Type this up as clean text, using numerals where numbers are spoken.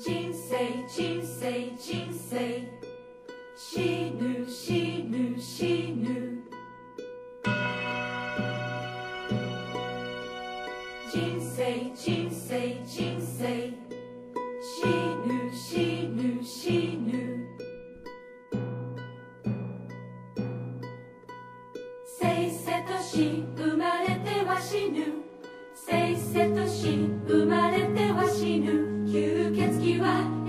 人生人生人生死ぬ死ぬ死ぬ人生人生人生死ぬ死ぬ死ぬせいせとし生まれては死ぬせいせとし生まれては死ぬ吸血鬼は